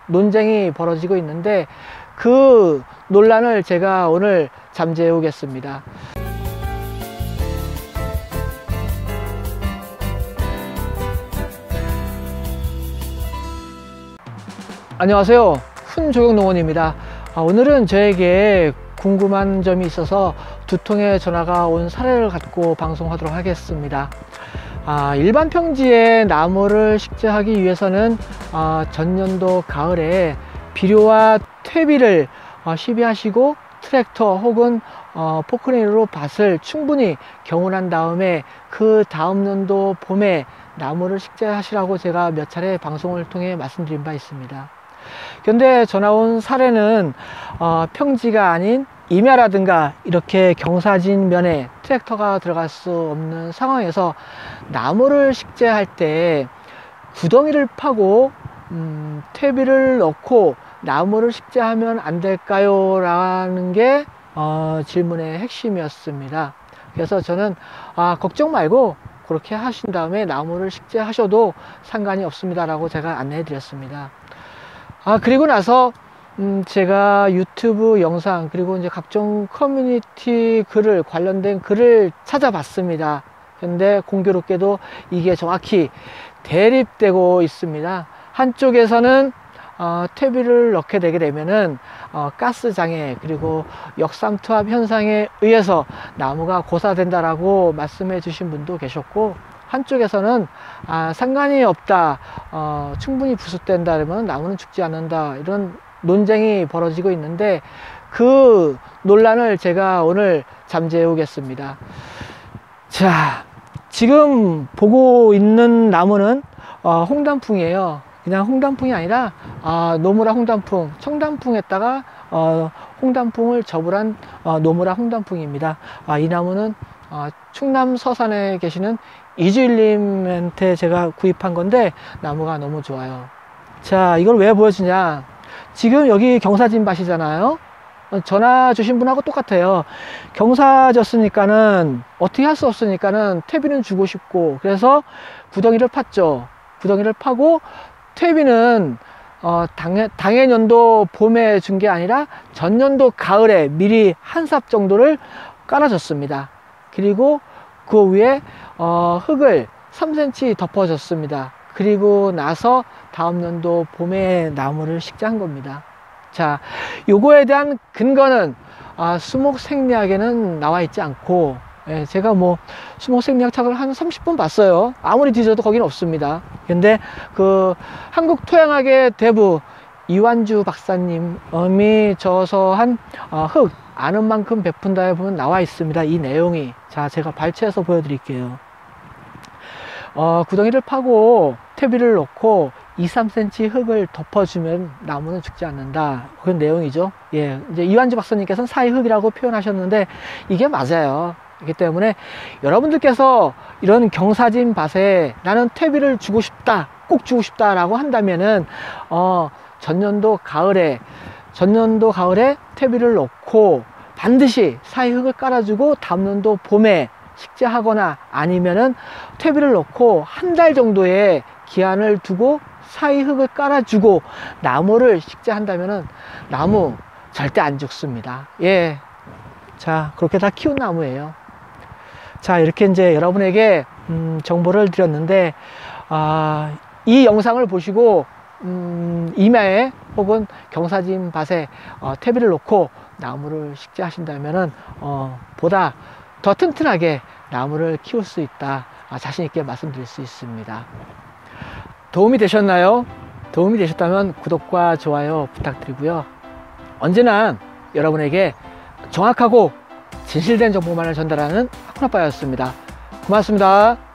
논쟁이 벌어지고 있는데 그 논란을 제가 오늘 잠재워 보겠습니다. 안녕하세요, 훈조경농원입니다. 오늘은 저에게 궁금한 점이 있어서 두 통의 전화가 온 사례를 갖고 방송하도록 하겠습니다. 일반 평지에 나무를 식재하기 위해서는 전년도 가을에 비료와 퇴비를 시비하시고 트랙터 혹은 포크레인으로 밭을 충분히 경운한 다음에 그 다음 년도 봄에 나무를 식재하시라고 제가 몇 차례 방송을 통해 말씀드린 바 있습니다. 그런데 전화 온 사례는 평지가 아닌 임야라든가 이렇게 경사진 면에 트랙터가 들어갈 수 없는 상황에서 나무를 식재할 때 구덩이를 파고 퇴비를 넣고 나무를 식재하면 안 될까요? 라는 게 질문의 핵심이었습니다. 그래서 저는 걱정 말고 그렇게 하신 다음에 나무를 식재하셔도 상관이 없습니다 라고 제가 안내해 드렸습니다. 그리고 나서 제가 유튜브 영상 그리고 이제 각종 커뮤니티 글을 관련된 글을 찾아봤습니다. 근데 공교롭게도 이게 정확히 대립되고 있습니다. 한쪽에서는 퇴비를 넣게 되게 되면은 가스 장애 그리고 역삼투압 현상에 의해서 나무가 고사된다라고 말씀해 주신 분도 계셨고, 한쪽에서는 상관이 없다, 충분히 부숫된다 그러면 나무는 죽지 않는다, 이런 논쟁이 벌어지고 있는데 그 논란을 제가 오늘 잠재워 보겠습니다. 자, 지금 보고 있는 나무는 홍단풍이에요. 그냥 홍단풍이 아니라 노무라 홍단풍, 청단풍에다가 홍단풍을 접을한 노무라 홍단풍입니다. 이 나무는 충남 서산에 계시는 이주일님한테 제가 구입한 건데 나무가 너무 좋아요. 자, 이걸 왜 보여주냐, 지금 여기 경사진 밭이잖아요. 전화 주신 분하고 똑같아요. 경사졌으니까는 어떻게 할 수 없으니까는 퇴비는 주고 싶고, 그래서 구덩이를 팠죠. 구덩이를 파고 퇴비는 당해년도 봄에 준 게 아니라 전년도 가을에 미리 한 삽 정도를 깔아줬습니다. 그리고 그 위에 흙을 3cm 덮어줬습니다. 그리고 나서 다음 년도 봄에 나무를 식재한 겁니다. 자, 요거에 대한 근거는 수목생리학에는 나와 있지 않고, 제가 뭐 수목생리학 책을 한 30분 봤어요. 아무리 뒤져도 거기는 없습니다. 근데 그 한국토양학의 대부 이완주 박사님이 저서한 흙 아는 만큼 베푼다에 보면 나와 있습니다, 이 내용이. 자, 제가 발췌해서 보여드릴게요. 구덩이를 파고 퇴비를 넣고 2-3cm 흙을 덮어주면 나무는 죽지 않는다, 그런 내용이죠. 예, 이제 이완주 박사님께서는 사이흙이라고 표현하셨는데 이게 맞아요. 그렇기 때문에 여러분들께서 이런 경사진 밭에 나는 퇴비를 주고 싶다, 꼭 주고 싶다 라고 한다면은 전년도 가을에 퇴비를 넣고 반드시 사이흙을 깔아주고 다음 년도 봄에 식재하거나, 아니면은 퇴비를 넣고 한 달 정도의 기한을 두고 사이흙을 깔아주고 나무를 식재한다면은 나무 절대 안 죽습니다. 예, 자, 그렇게 다 키운 나무예요. 자, 이렇게 이제 여러분에게 정보를 드렸는데 이 영상을 보시고 임야에 혹은 경사진 밭에 퇴비를 놓고 나무를 식재하신다면은 보다 더 튼튼하게 나무를 키울 수 있다, 자신 있게 말씀드릴 수 있습니다. 도움이 되셨나요? 도움이 되셨다면 구독과 좋아요 부탁드리고요. 언제나 여러분에게 정확하고 진실된 정보만을 전달하는 학훈아빠였습니다. 고맙습니다.